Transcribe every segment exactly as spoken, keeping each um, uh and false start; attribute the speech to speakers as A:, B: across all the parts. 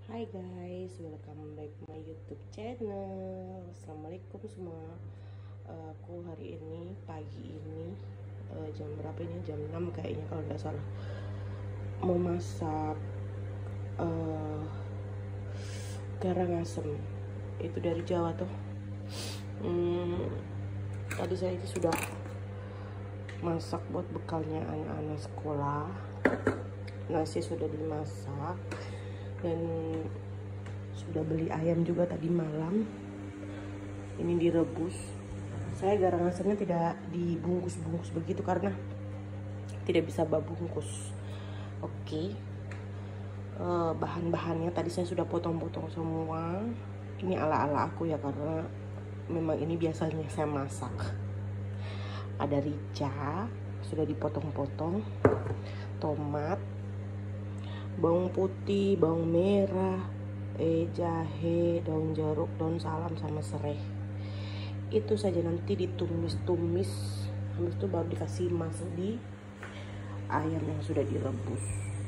A: Hai guys, welcome back my YouTube channel. Assalamualaikum semua. Uh, aku hari ini pagi ini uh, jam berapa ini? Jam enam kayaknya kalau nggak salah. Mau masak uh, garang asem. Itu dari Jawa tuh. Hmm, tadi saya itu sudah masak buat bekalnya anak-anak sekolah. Nasi sudah dimasak. Dan sudah beli ayam juga tadi malam. Ini direbus. Saya garang asemnya tidak dibungkus-bungkus begitu karena tidak bisa bungkus. Oke. Uh, bahan-bahannya tadi saya sudah potong-potong semua. Ini ala-ala aku ya, karena memang ini biasanya saya masak. Ada rica sudah dipotong-potong, tomat, bawang putih, bawang merah, eh, jahe, daun jeruk, daun salam, sama serai. Itu saja, nanti ditumis-tumis. Habis itu baru dikasih masuk di ayam yang sudah direbus.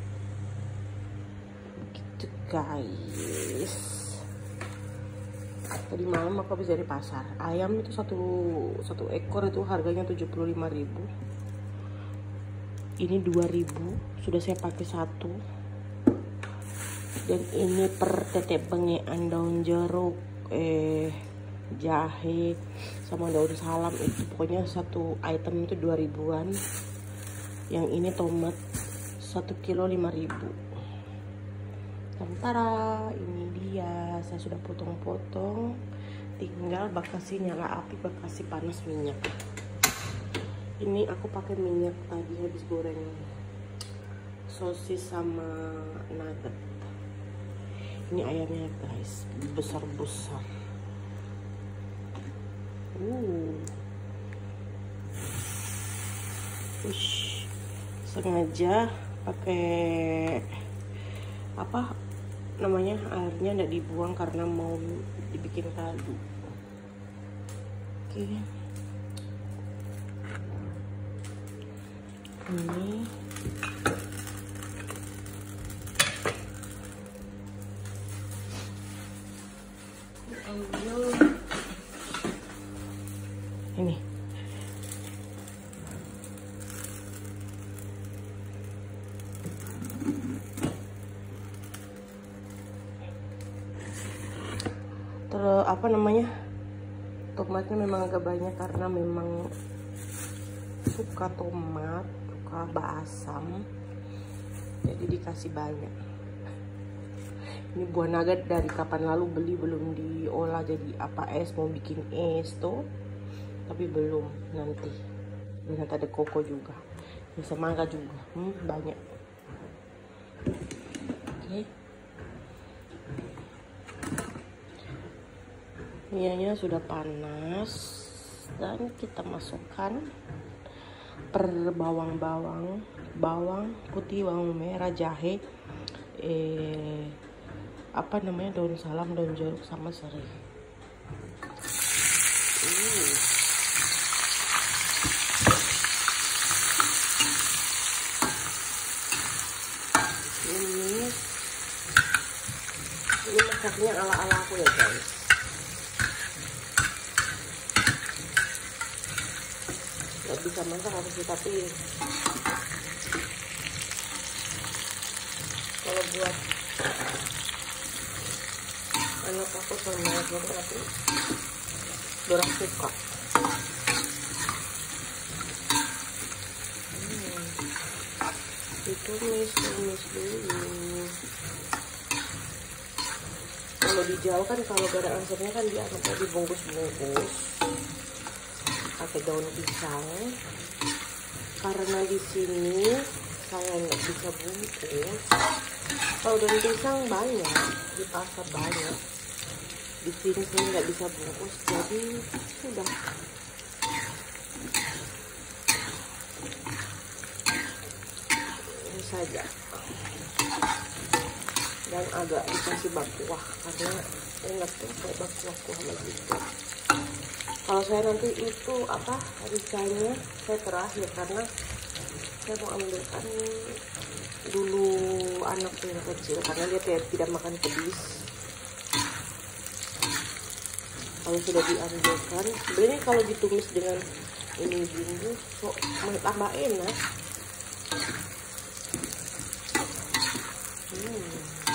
A: Begitu guys. Tadi malam aku habis dari pasar. Ayam itu satu satu ekor itu harganya tujuh puluh lima ribu. Ini dua ribu. Sudah saya pakai satu. Dan ini per tetek bengean daun jeruk, eh jahe sama daun salam, itu pokoknya satu item itu dua ribuan. Yang ini tomat satu kilo lima ribu. Tantara, ini dia. Saya sudah potong-potong. Tinggal bakasi nyala api, bakasi panas minyak. Ini aku pakai minyak tadi habis goreng sosis sama nugget. Ini ayamnya guys, besar-besar. Uh. Ush. Sengaja pakai apa namanya, airnya tidak dibuang karena mau dibikin kaldu. Oke. Ini ini terus apa namanya, tomatnya memang agak banyak karena memang suka tomat, suka basam, jadi dikasih banyak. Ini buah nugget dari kapan lalu beli, belum diolah jadi apa es, mau bikin es tuh, tapi belum, nanti. Dan nanti ada koko juga, dan semangka juga, hmm, banyak. Oke. Minyaknya sudah panas dan kita masukkan per bawang-bawang, bawang putih, bawang merah, jahe, eh apa namanya, daun salam, daun jeruk, sama serai. Uh. Ini ini masaknya ala-ala aku ya guys. Gak bisa masak aku sih, tapi kalau buat anak aku sama anak aku dorang suka. Hmm. Ditumis, tumis dulu. Kalau di Jawa kan, kalau garang asemnya kan dia anaknya dibungkus-bungkus pakai daun pisang. Karena di sini saya nggak bisa bungkus. Kalau daun pisang banyak di pasar, banyak. Di sini saya nggak bisa bungkus, jadi sudah. Ini saja. Dan agak dikasih bakuah karena enak tuh kayak bakuah-kuah begitu. Kalau saya nanti itu apa, ricanya saya terakhir karena saya mau ambilkan dulu anak yang kecil karena dia tidak, tidak makan pedas. Kalau sudah dianjurkan, sebenarnya kalau ditumis dengan ini bumbu kok tambah enak. Hmm.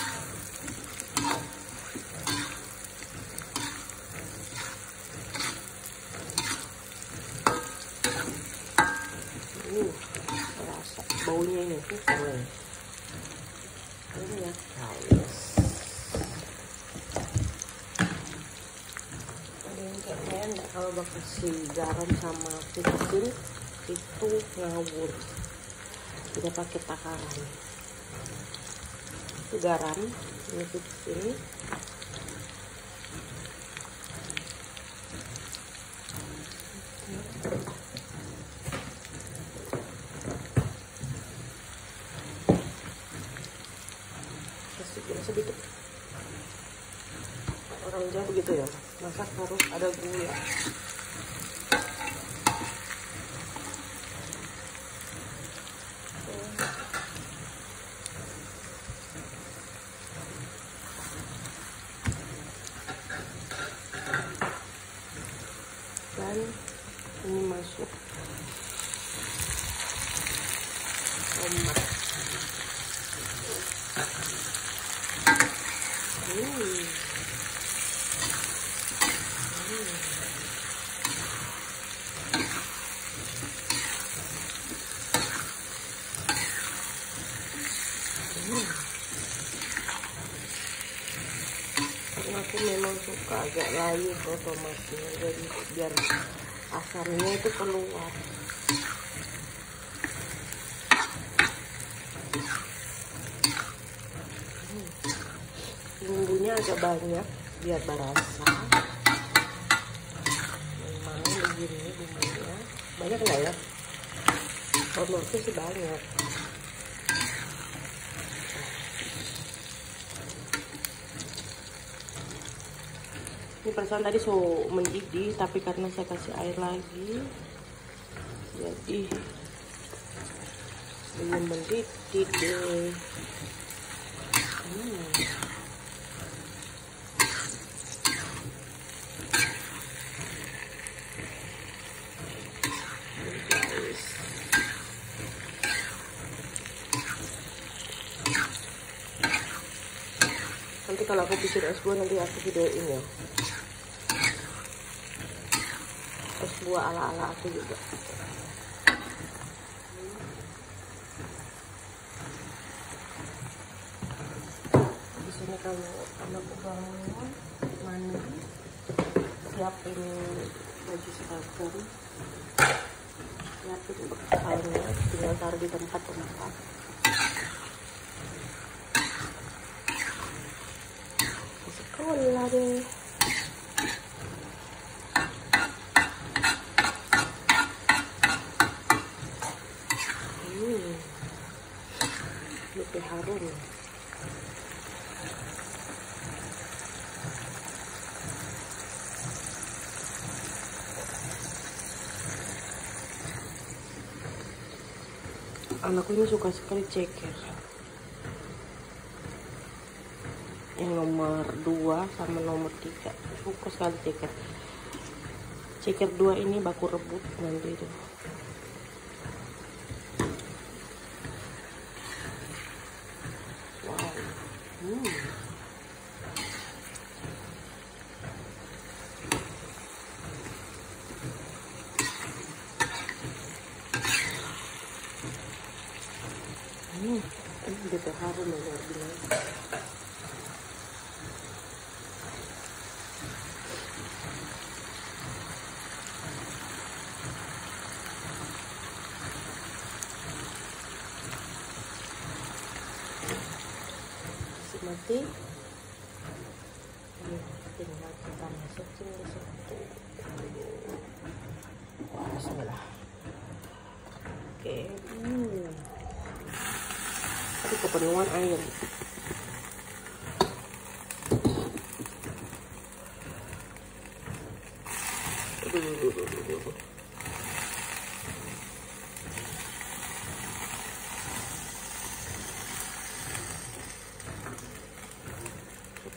A: Uh, rasa baunya ini tuh keren. Ini ya guys. Kayaknya enggak kalau kasih garam sama piring itu ngawur. Tidak pakai takaran. Itu garam, ini sini. Sedikit orang Jawa begitu ya, masak harus ada gula. Dan ini masuk tomat. Hmm. Aku memang suka agak layu ke tomatnya, jadi biar asamnya itu keluar. Hmm. Bumbunya agak banyak biar berasa. Memang begini bumbunya banyak nggak ya? Menurutku sih banyak. Ini perasaan tadi so mendidih, tapi karena saya kasih air lagi, jadi belum mendidih deh. Hmm. Nanti kalau aku bikin es buah nanti aku videoin ya. Es buah ala-ala aku juga. Di sini kalau anakku bangun mandi, siapin baju seragam, siapin bekalnya, tinggal taruh di tempat tempat. Sekolah deh. Hmm, lebih harum. Anakku ini suka sekali ceker. Yang nomor dua sama nomor tiga suka sekali ceker. Ceker dua ini baku rebut nanti itu. Wow. Hmm. Hmm. Ini udah harum ya luar biasa. Mati. Ini tinggal kita masukin di situ. Wah, bismillah. Oke. Hmm. Tapi kepenuhan ayam.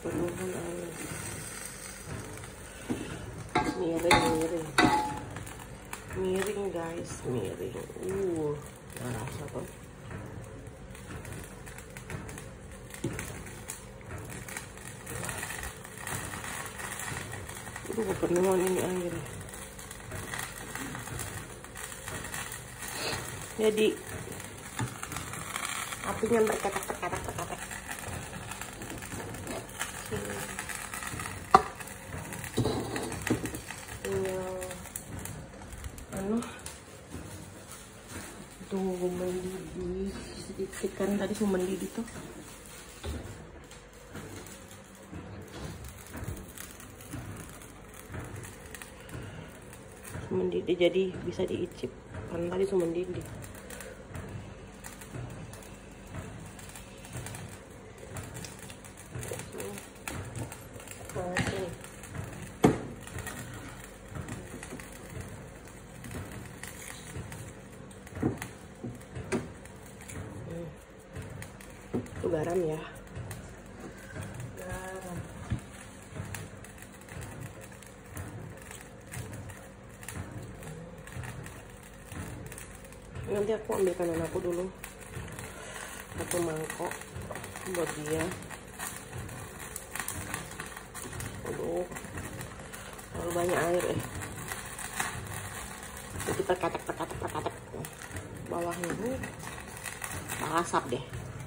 A: penuhan air. Miring, miring, miring guys, miring. Uh, nggak rasa tuh. Aduh, kepenuhan ini air. Jadi apinya berkatak berkatak berkatak. Tinggal anu tuh mendidih sedikit kan, tadi cuma mendidih tuh. Mendidih jadi bisa diicip kan, tadi cuma mendidih. Itu garam ya, garam. Nanti aku ambilkan anakku dulu satu mangkok buat dia. Aduh, terlalu banyak air eh. Jadi perkatak perkatak perkatak bawahnya tuh asap deh.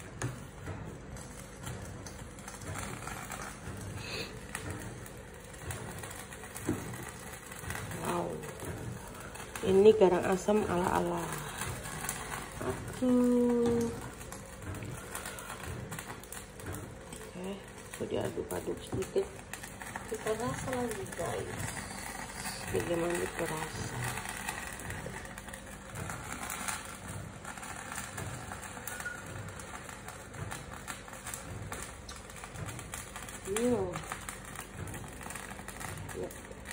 A: Wow, ini garang asam ala-ala aku. Oke, sudah diaduk-aduk sedikit. Kita rasa lagi guys, bagaimana kita rasa. Hmm. Ya.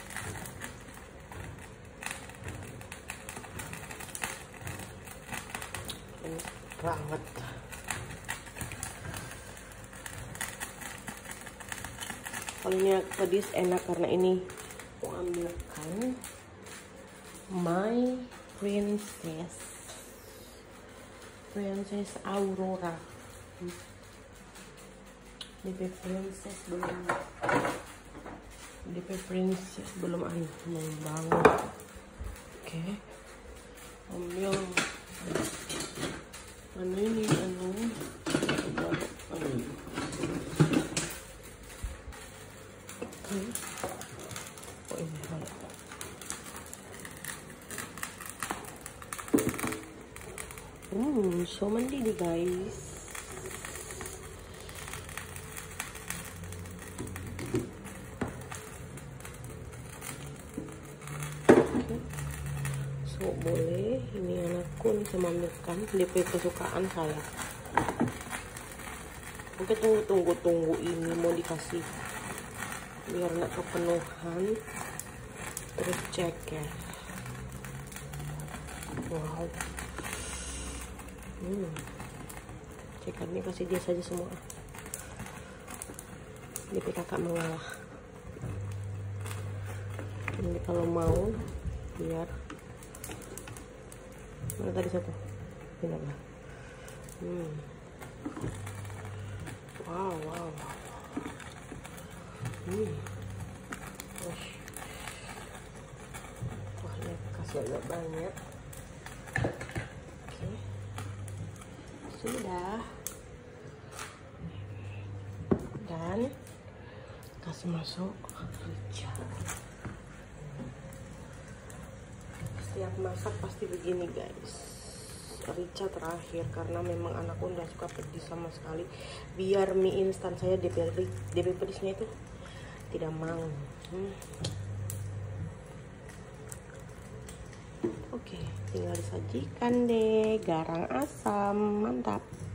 A: Enak banget. Kalau ini pedis enak karena ini aku ambilkan My Princess Princess Aurora. D P Princess belum D P Princess belum ada, belum bangun. Oke, ambil anu ini anu anu oke. Oh ini malah hmm so mendidih guys. So boleh, ini anakku nih saya ambilkan D P kesukaan saya. Oke, tunggu tunggu tunggu ini mau dikasih biar nggak kepenuhan, terus cek ya. Wow, hmm. cekannya kasih dia saja semua. D P kakak mengalah. Ini kalau mau biar mana tadi satu ini apa? Hmm. Wow wow wow. Hmm. Wah, ini kasih agak banyak. Oke, sudah. Dan kasih masuk rica. Setiap masak pasti begini guys, rica terakhir karena memang anakku nggak suka pedis sama sekali. Biar mie instan saya D P D P pedisnya itu tidak mau. hmm. Oke, tinggal disajikan deh, garang asam, mantap.